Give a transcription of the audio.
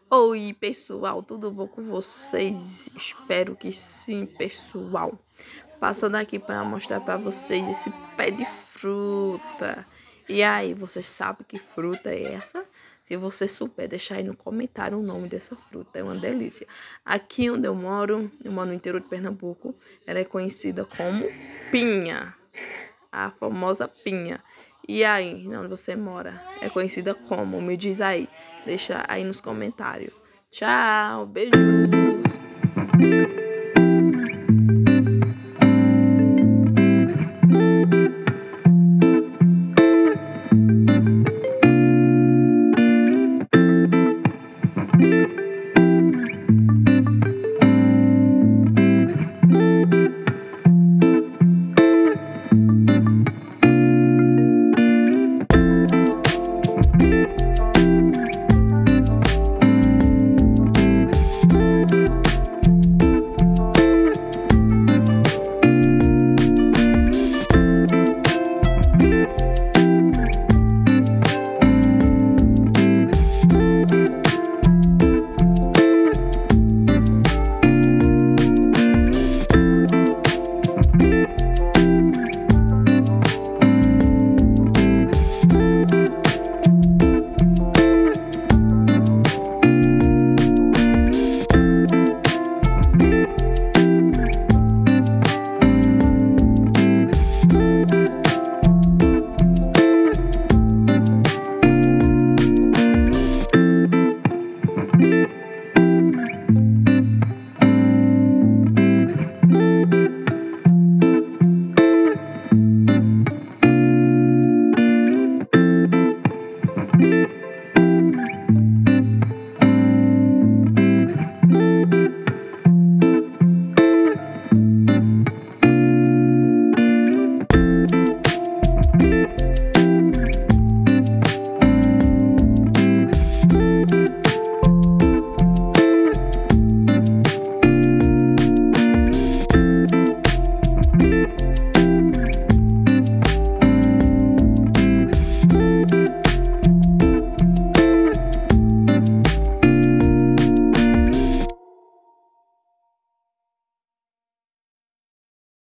Oi, pessoal, tudo bom com vocês? Espero que sim, pessoal. Passando aqui para mostrar para vocês esse pé de fruta. E aí, você sabe que fruta é essa? Se você souber, deixa aí no comentário o nome dessa fruta. É uma delícia. Aqui onde eu moro no interior de Pernambuco, ela é conhecida como pinha, a famosa pinha. E aí, onde você mora, é conhecida como? Me diz aí. Deixa aí nos comentários. Tchau, beijos.